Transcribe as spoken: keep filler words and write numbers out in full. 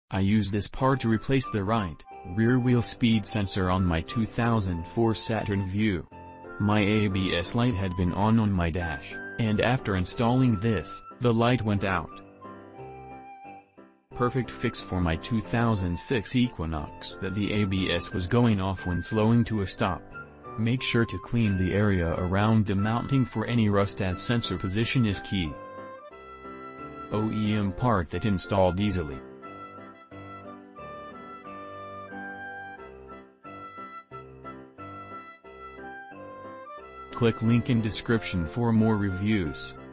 I use this part to replace the right, rear wheel speed sensor on my two thousand four Saturn Vue. My A B S light had been on on my dash, and after installing this, the light went out. Perfect fix for my two thousand six Equinox that the A B S was going off when slowing to a stop. Make sure to clean the area around the mounting for any rust, as sensor position is key. O E M part that installed easily. Click link in description for more reviews.